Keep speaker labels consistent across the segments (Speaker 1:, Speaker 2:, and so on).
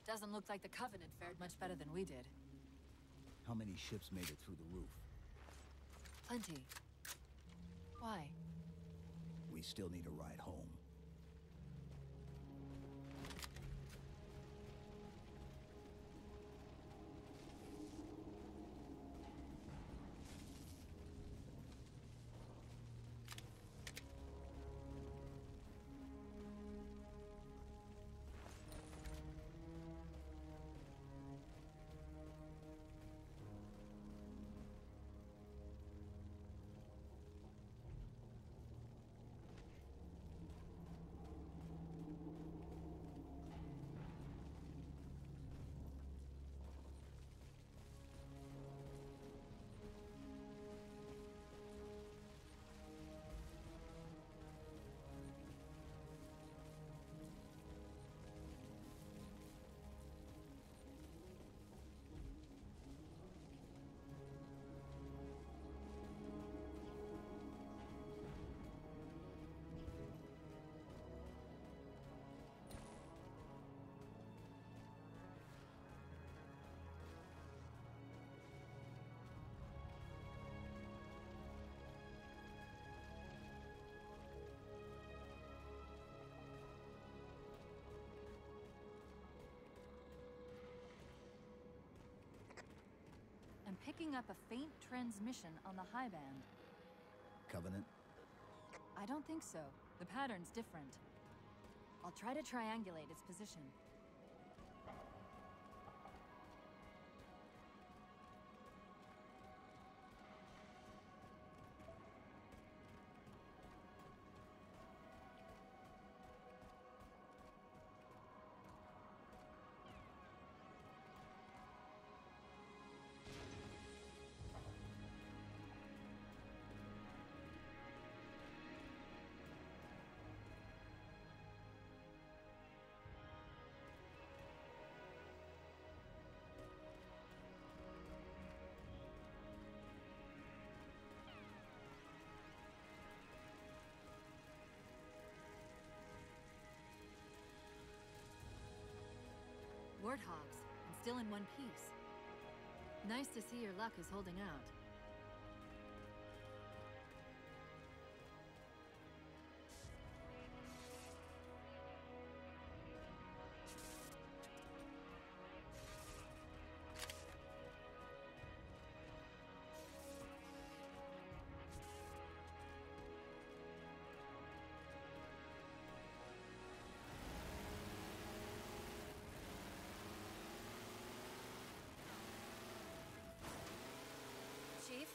Speaker 1: Doesn't look like the Covenant fared much better than we did.
Speaker 2: How many ships made it through the roof?
Speaker 1: Plenty. Why?
Speaker 2: We still need a ride home.
Speaker 1: I'm picking up a faint transmission on the high band.
Speaker 2: Covenant?
Speaker 1: I don't think so. The pattern's different. I'll try to triangulate its position. Warthogs, and still in one piece. Nice to see your luck is holding out. Chief?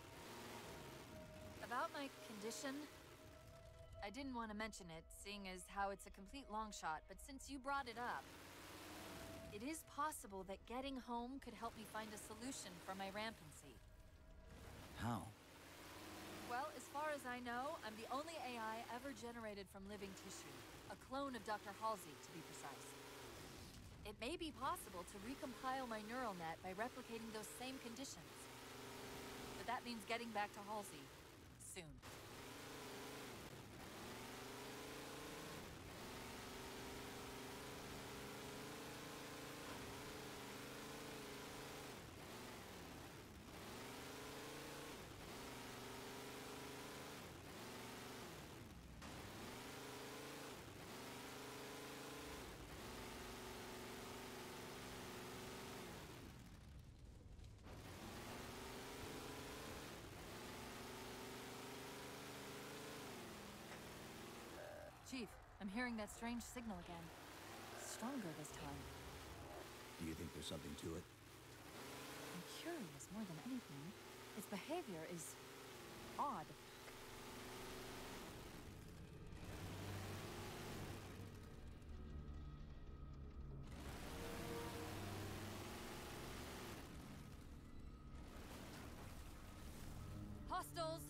Speaker 1: About my condition? I didn't want to mention it, seeing as how it's a complete long shot, but since you brought it up, it is possible that getting home could help me find a solution for my rampancy.
Speaker 2: How?
Speaker 1: Well, as far as I know, I'm the only AI ever generated from living tissue. A clone of Dr. Halsey, to be precise. It may be possible to recompile my neural net by replicating those same conditions. But that means getting back to Halsey soon. Chief, I'm hearing that strange signal again. Stronger this time.
Speaker 2: Do you think there's something to it?
Speaker 1: I'm curious more than anything. Its behavior is odd. Hostiles!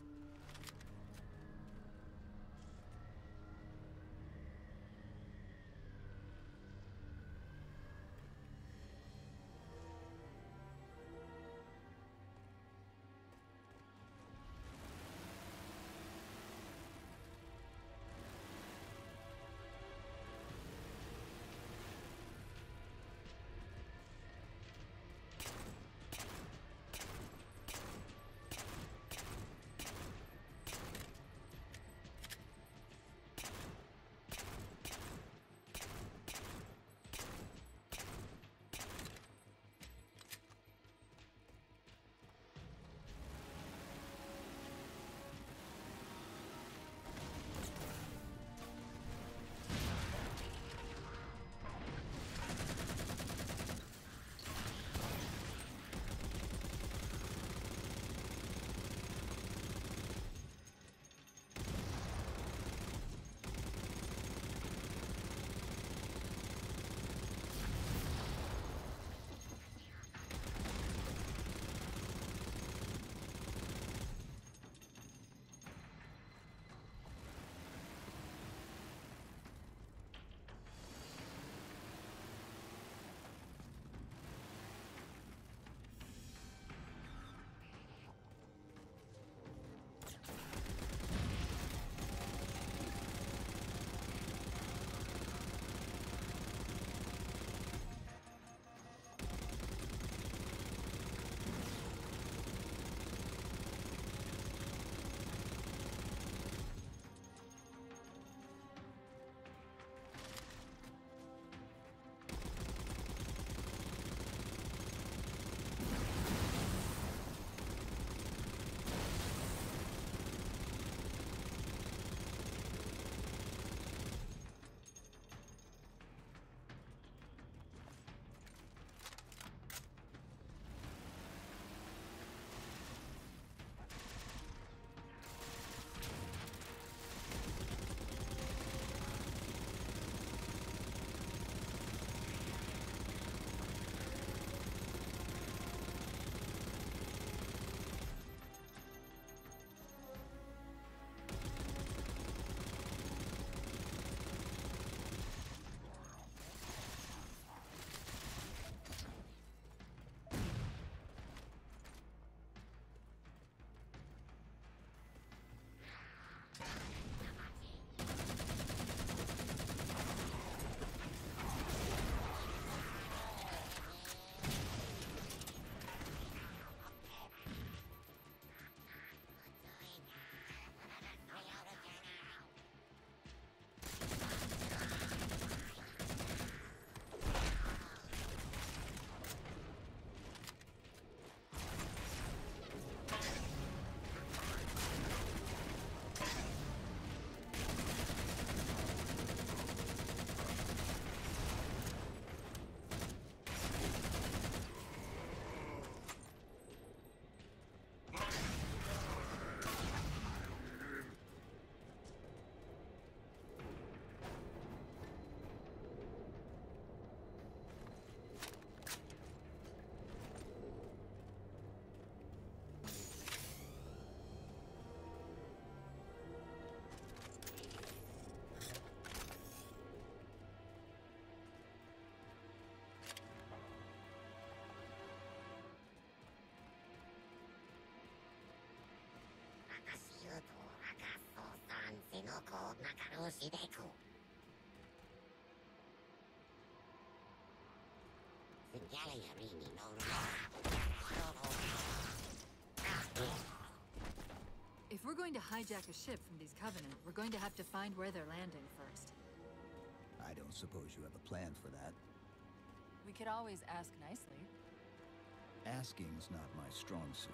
Speaker 1: If we're going to hijack a ship from these Covenant, we're going to have to find where they're landing first.
Speaker 2: I don't suppose you have a plan for that.
Speaker 1: We could always ask nicely.
Speaker 2: Asking's not my strong suit.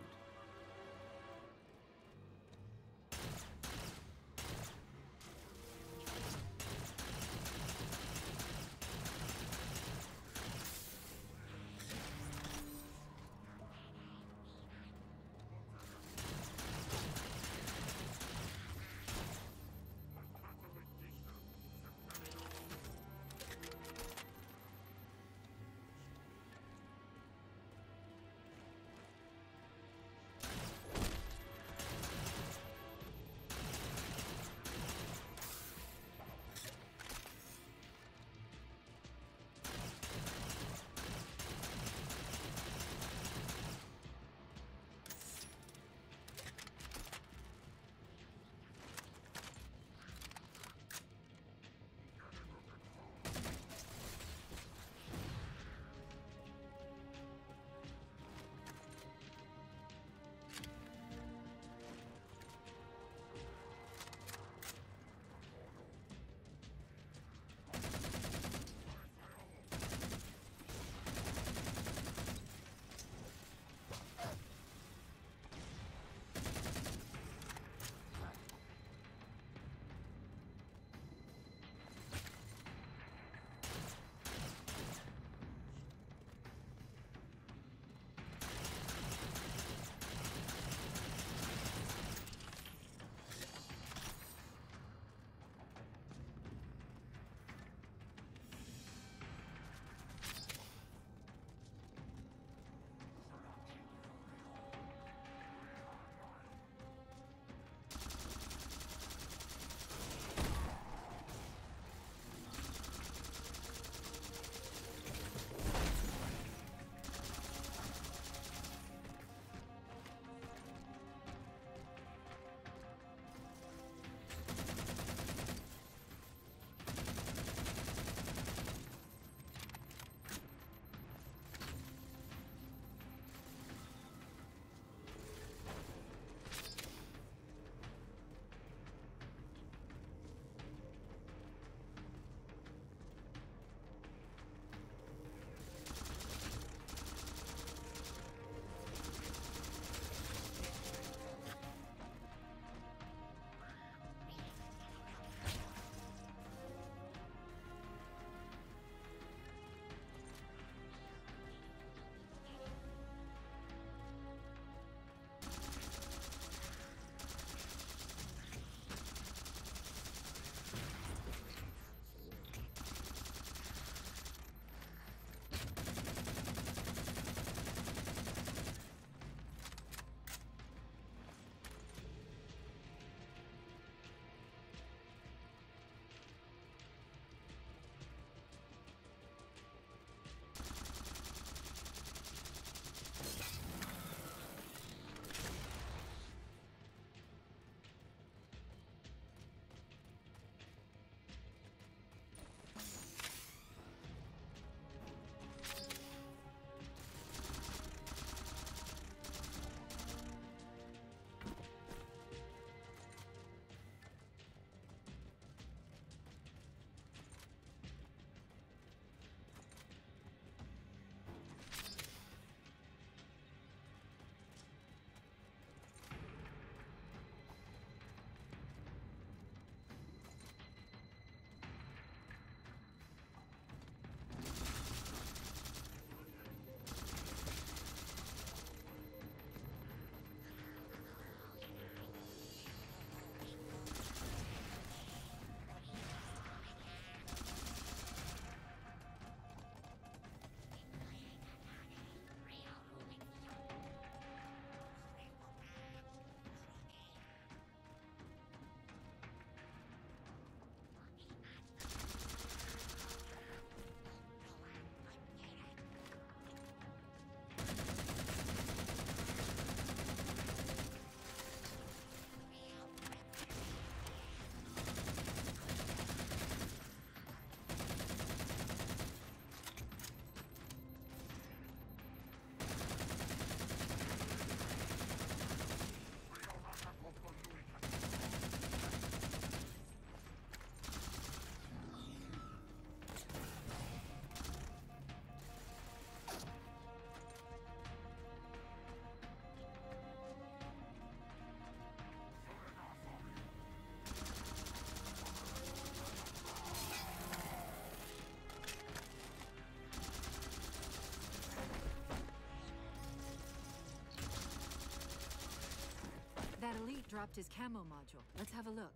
Speaker 1: dropped his camo module. Let's have a look.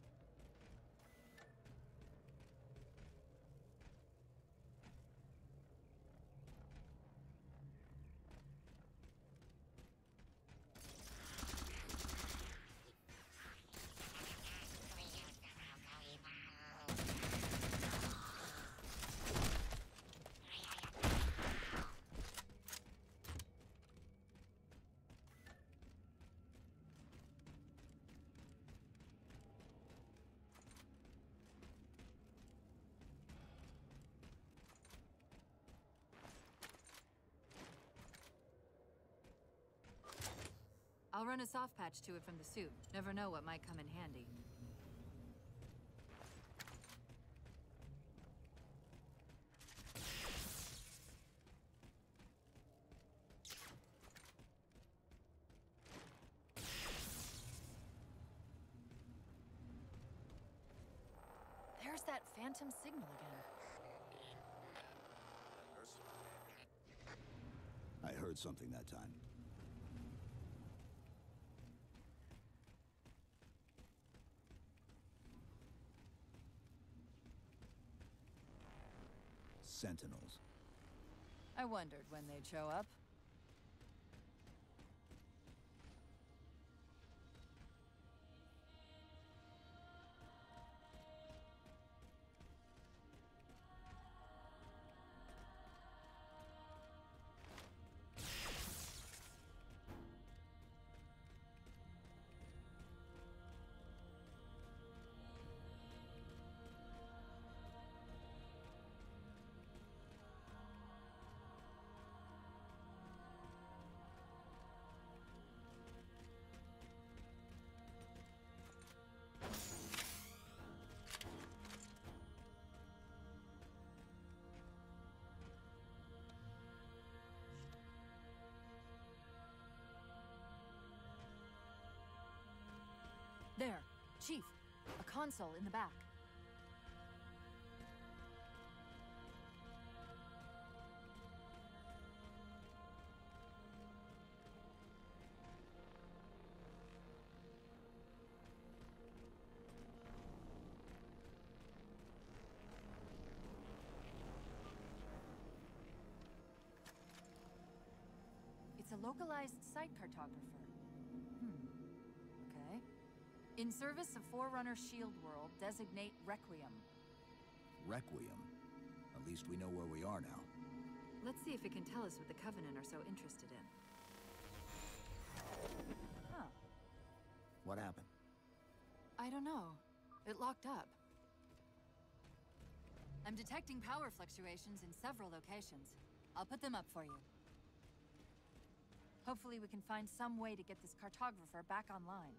Speaker 1: I'll run a soft patch to it from the suit. Never know what might come in handy. There's that phantom signal again.
Speaker 2: I heard something that time. Sentinels.
Speaker 1: I wondered when they'd show up. There, Chief. A console in the back. It's a localized site cartographer. Okay. In service of Forerunner Shield World, designate Requiem.
Speaker 2: Requiem? At least we know where we are now.
Speaker 1: Let's see if it can tell us what the Covenant are so interested in. Huh.
Speaker 2: What happened?
Speaker 1: I don't know. It locked up. I'm detecting power fluctuations in several locations. I'll put them up for you. Hopefully we can find some way to get this cartographer back online.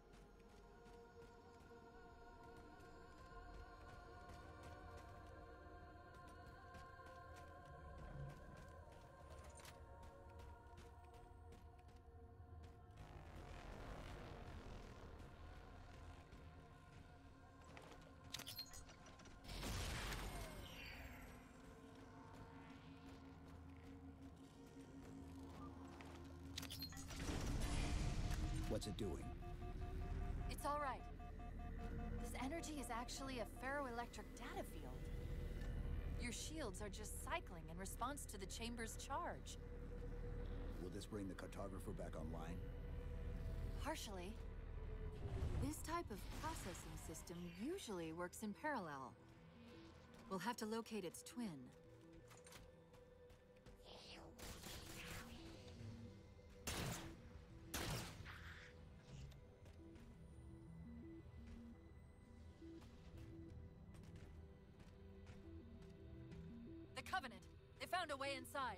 Speaker 2: What's it doing?
Speaker 1: It's all right. This energy is actually a ferroelectric data field. Your shields are just cycling in response to the chamber's charge.
Speaker 2: Will this bring the cartographer back online?
Speaker 1: Partially. This type of processing system usually works in parallel. We'll have to locate its twin. The Covenant! They found a way inside.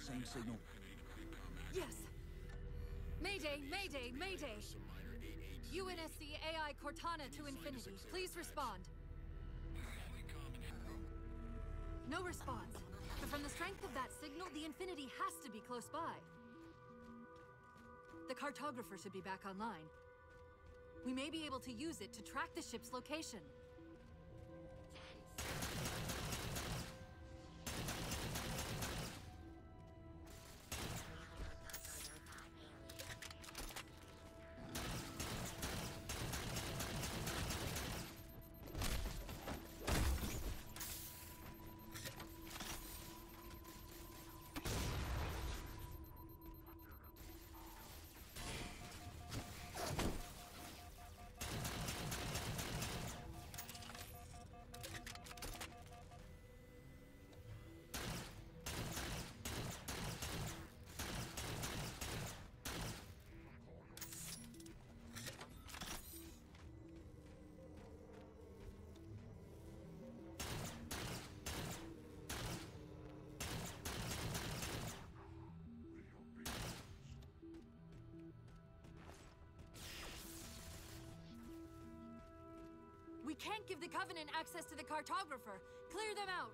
Speaker 2: same signal?
Speaker 1: Yes. Mayday, Mayday, Mayday! UNSC AI Cortana to Infinity. Please respond. No response. But from the strength of that signal, the Infinity has to be close by. The cartographer should be back online. We may be able to use it to track the ship's location. We can't give the Covenant access to the cartographer. Clear them out.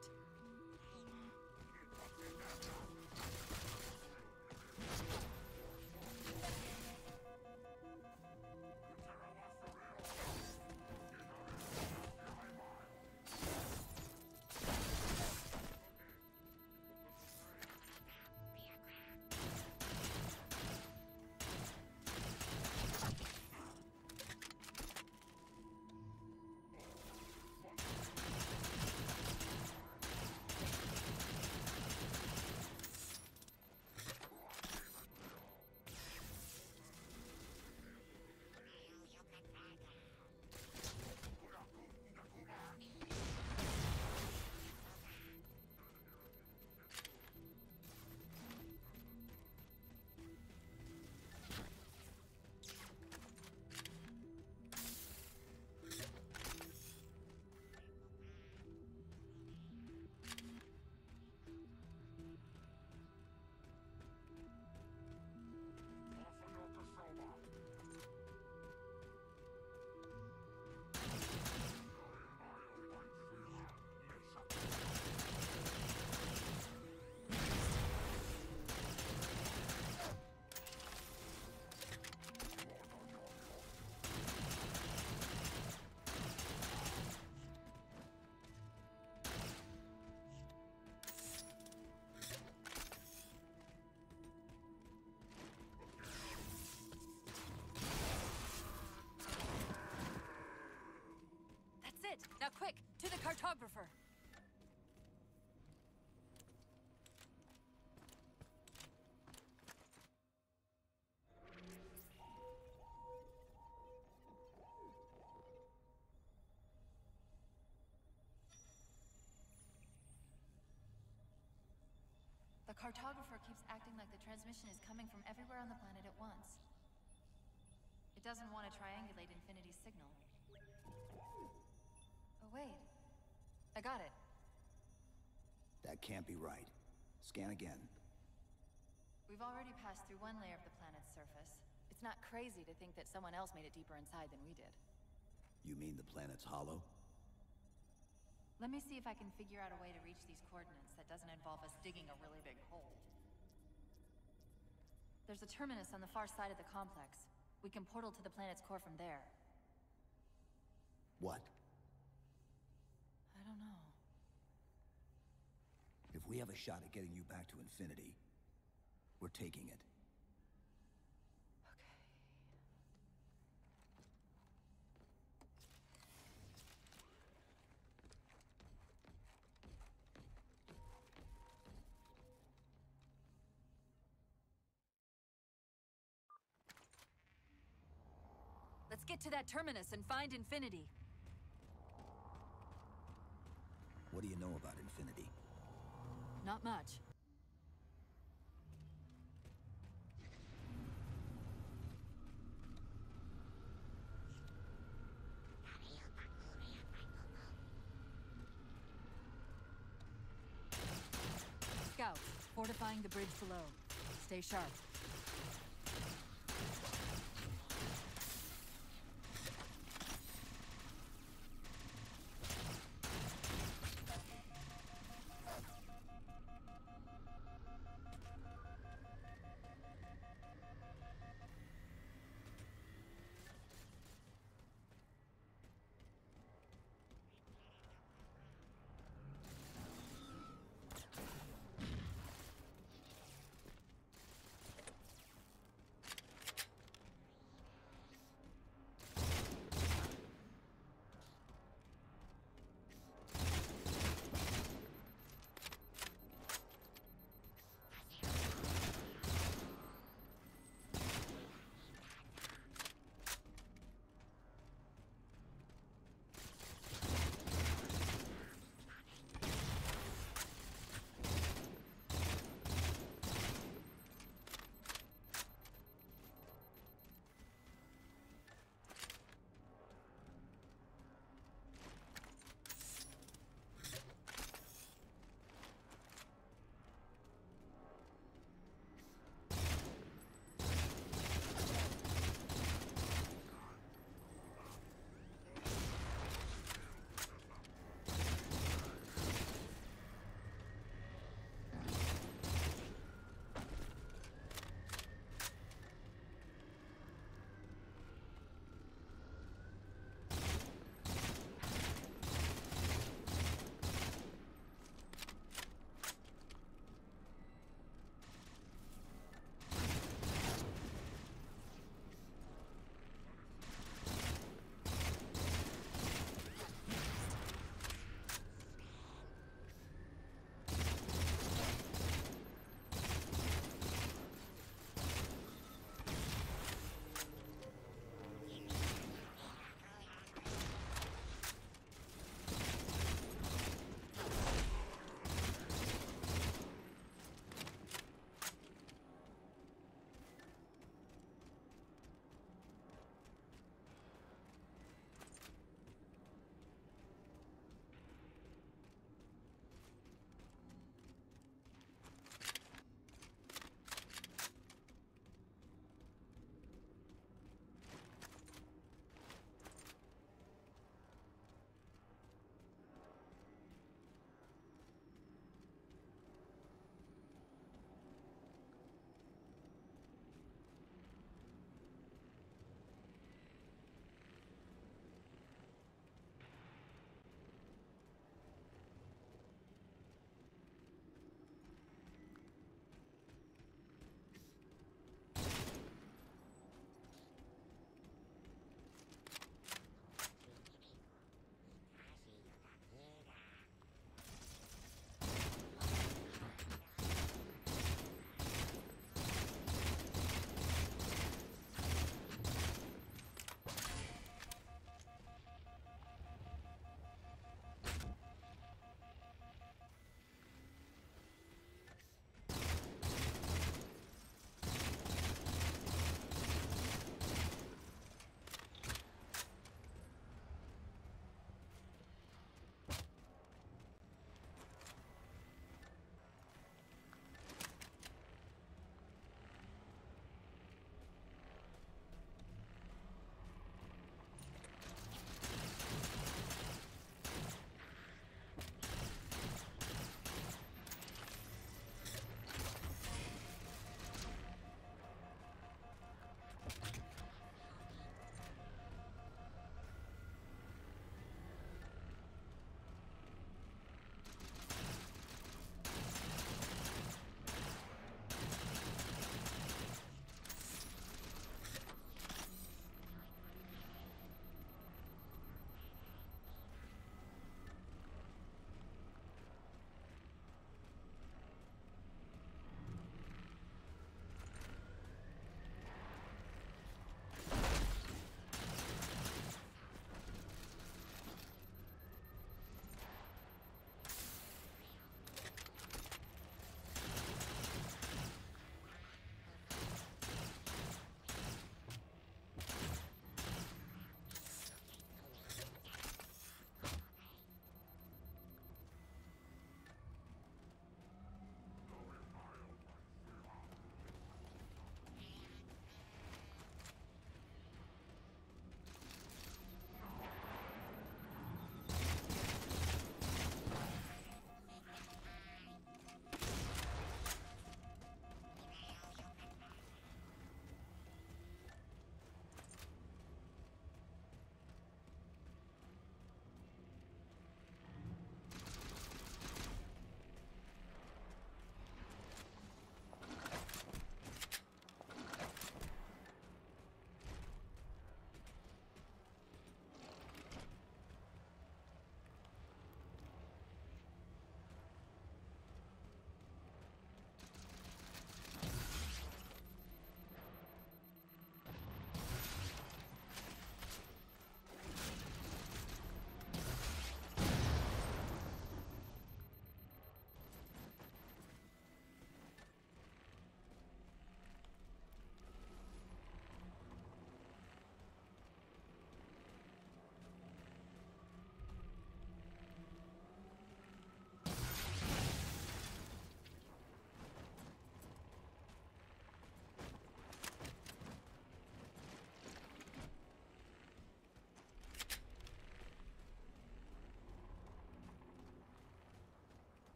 Speaker 1: Now quick, to the cartographer! The cartographer keeps acting like the transmission is coming from everywhere on the planet at once. It doesn't want to triangulate Infinity's signal. Wait. I got it.
Speaker 2: That can't be right. Scan again.
Speaker 1: We've already passed through one layer of the planet's surface. It's not crazy to think that someone else made it deeper inside than we did.
Speaker 2: You mean the planet's hollow?
Speaker 1: Let me see if I can figure out a way to reach these coordinates that doesn't involve us digging a really big hole. There's a terminus on the far side of the complex. We can portal to the planet's core from there.
Speaker 2: What?
Speaker 1: I don't know.
Speaker 2: If we have a shot at getting you back to Infinity, we're taking it.
Speaker 1: Okay. Let's get to that terminus and find Infinity.
Speaker 2: What do you know about Infinity?
Speaker 1: Not much. Scouts, fortify fortifying the bridge below. Stay sharp.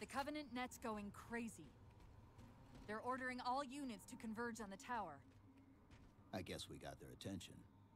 Speaker 1: The Covenant net's going crazy. They're ordering all units to converge on the tower.
Speaker 2: I guess we got their attention.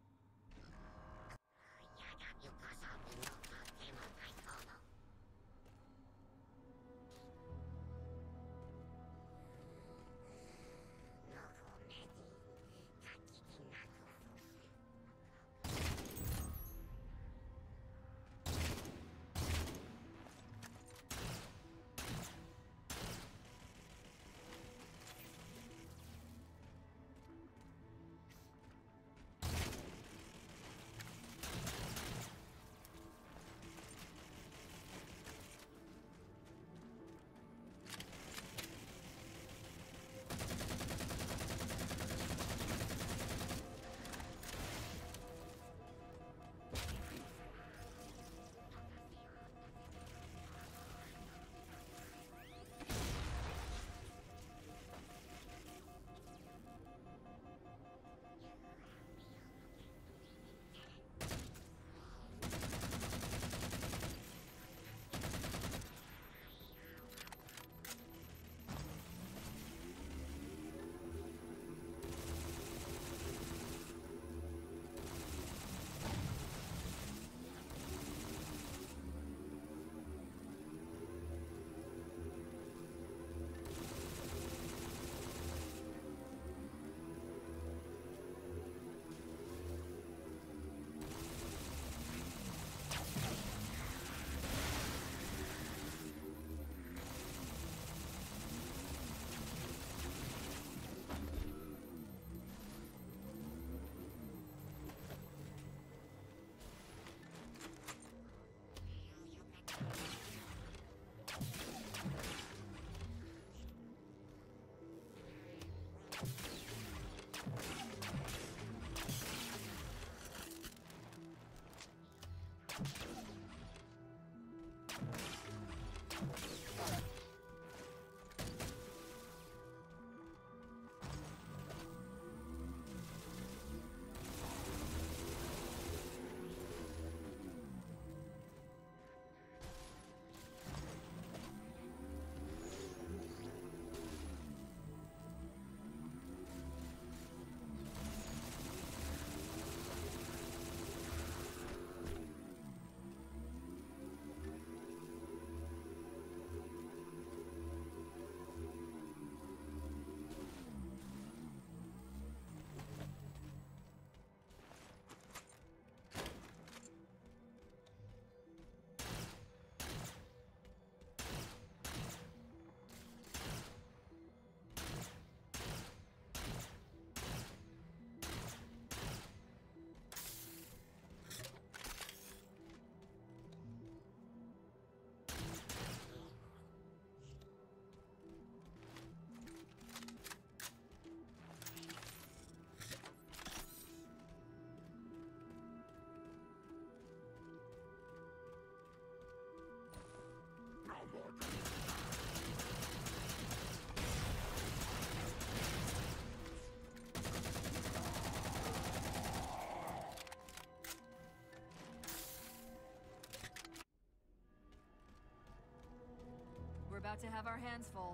Speaker 1: We're about to have our hands full.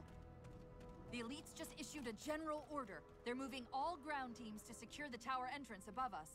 Speaker 1: The elites just issued a general order. They're moving all ground teams to secure the tower entrance above us.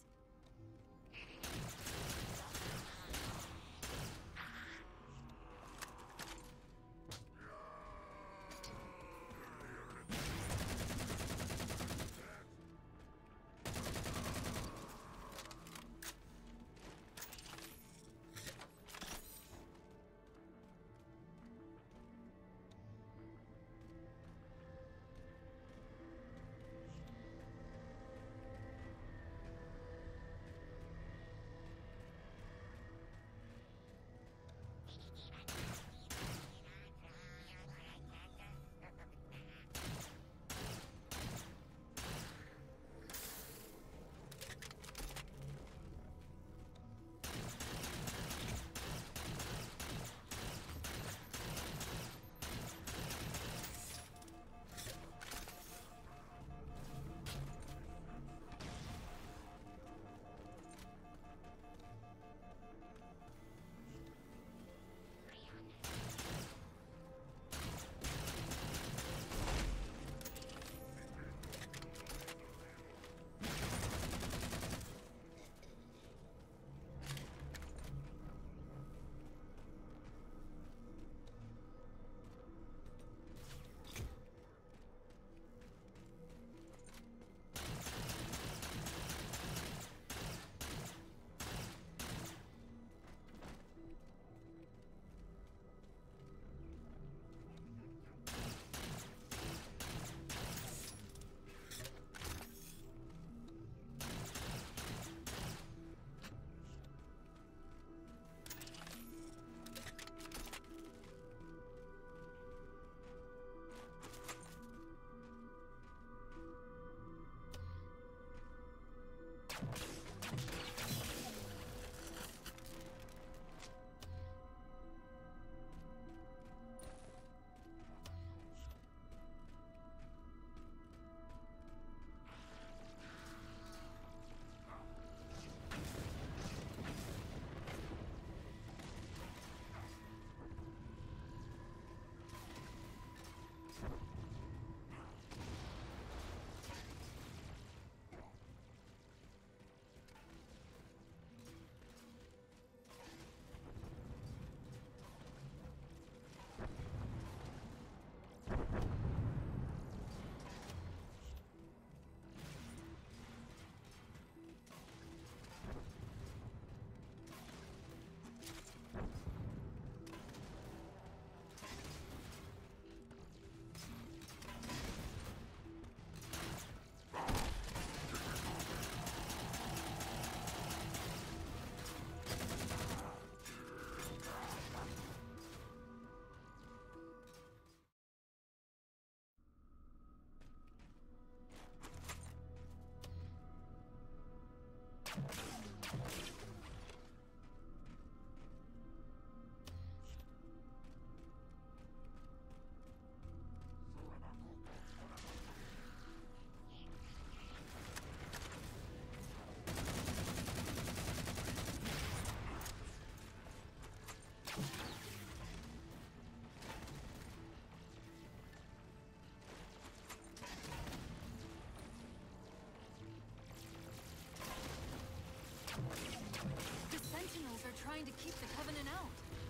Speaker 1: The Sentinels are trying to keep the Covenant out.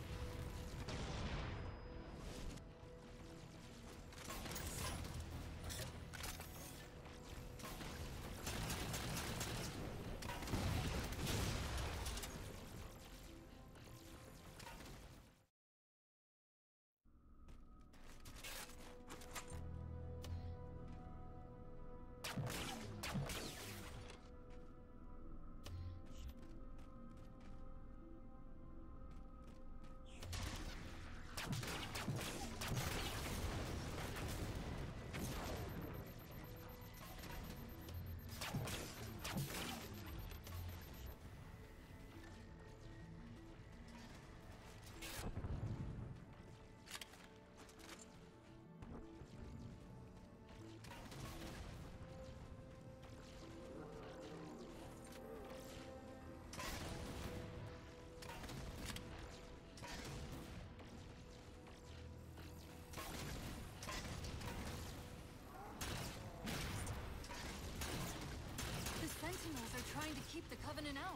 Speaker 1: Sentinels are trying to keep the Covenant out.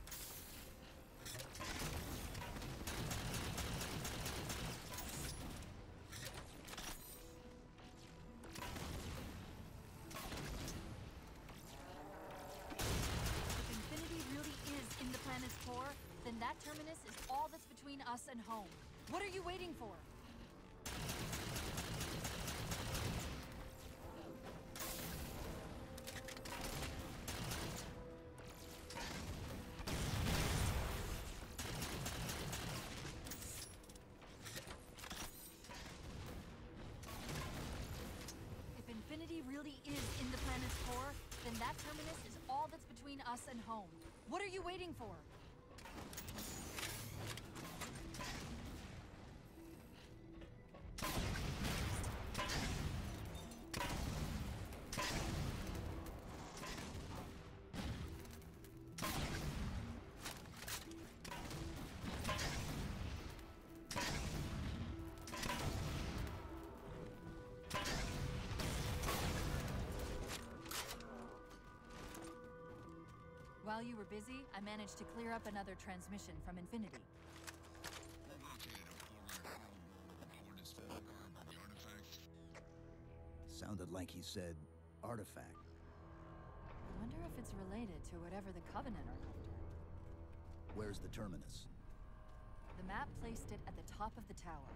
Speaker 1: If infinity really is in the planet's core, then that terminus is all that's between us and home. What are you waiting for? Infinity really is in the planet's core, then that terminus is all that's between us and home. What are you waiting for? While you were busy, I managed to clear up another transmission from Infinity.
Speaker 2: Sounded like he said artifact.
Speaker 1: I wonder if it's related to whatever the Covenant are after.
Speaker 2: Where's the terminus?
Speaker 1: The map placed it at the top of the tower.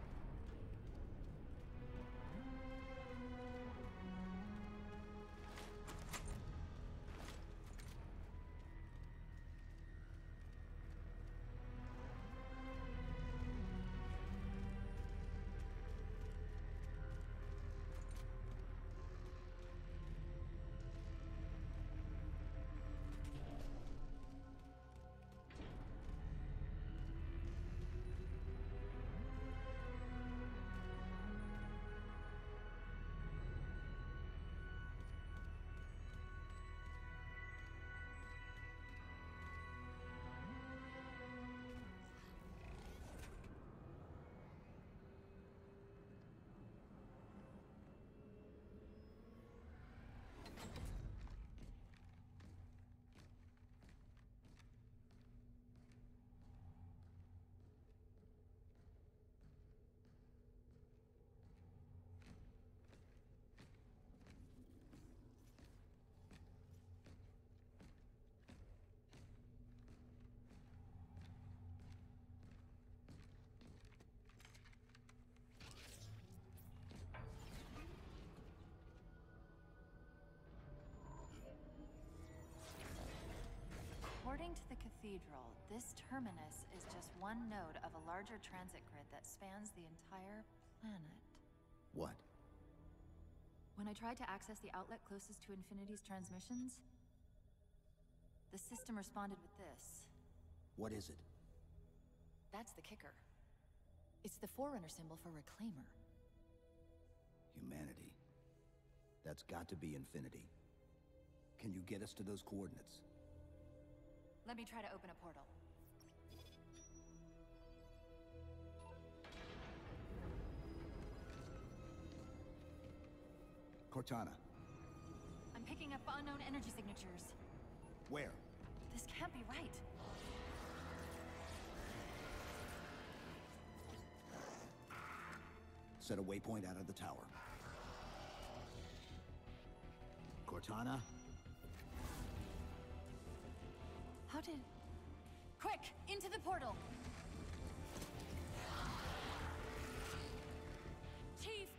Speaker 1: cathedral, this terminus is just one node of a larger transit grid that spans the entire planet.
Speaker 2: What?
Speaker 1: When I tried to access the outlet closest to Infinity's transmissions, the system responded with this.
Speaker 2: What is it?
Speaker 1: That's the kicker. It's the forerunner symbol for Reclaimer.
Speaker 2: Humanity. That's got to be Infinity. Can you get us to those coordinates?
Speaker 1: Let me try to open a portal.
Speaker 2: Cortana.
Speaker 1: I'm picking up unknown energy signatures.
Speaker 2: Where?
Speaker 1: This can't be right.
Speaker 2: Set a waypoint out of the tower. Cortana?
Speaker 1: How did... Quick! Into the portal! Chief!